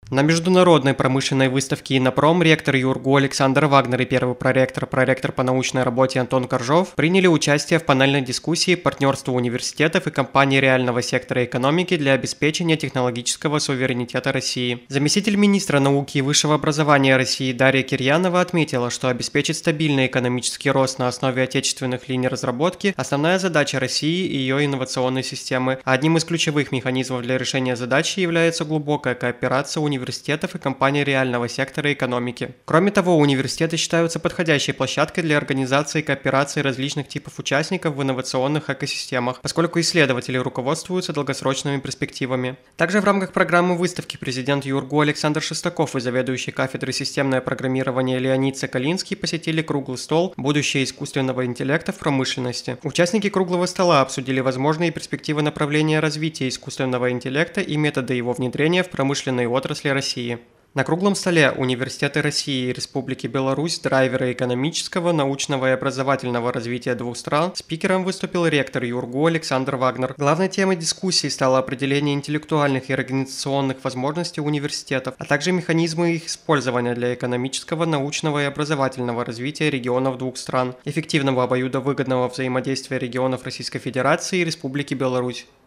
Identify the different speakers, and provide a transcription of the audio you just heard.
Speaker 1: На международной промышленной выставке «Иннопром» ректор ЮрГУ Александр Вагнер и первый проректор по научной работе Антон Коржов приняли участие в панельной дискуссии «Партнерство университетов и компаний реального сектора экономики для обеспечения технологического суверенитета России». Заместитель министра науки и высшего образования России Дарья Кирьянова отметила, что обеспечить стабильный экономический рост на основе отечественных линий разработки – основная задача России и ее инновационной системы. А одним из ключевых механизмов для решения задачи является глубокая кооперация университетов и компаний реального сектора экономики. Кроме того, университеты считаются подходящей площадкой для организации и кооперации различных типов участников в инновационных экосистемах, поскольку исследователи руководствуются долгосрочными перспективами. Также в рамках программы выставки президент ЮрГУ Александр Шестаков и заведующий кафедрой системное программирование Леонид Соколинский посетили круглый стол «Будущее искусственного интеллекта в промышленности». Участники круглого стола обсудили возможные перспективы направления развития искусственного интеллекта и методы его внедрения в промышленные отрасли России. На круглом столе университеты России и Республики Беларусь, драйверы экономического, научного и образовательного развития двух стран, спикером выступил ректор ЮрГУ Александр Вагнер. Главной темой дискуссии стало определение интеллектуальных и организационных возможностей университетов, а также механизмы их использования для экономического, научного и образовательного развития регионов двух стран, эффективного обоюдовыгодного взаимодействия регионов Российской Федерации и Республики Беларусь.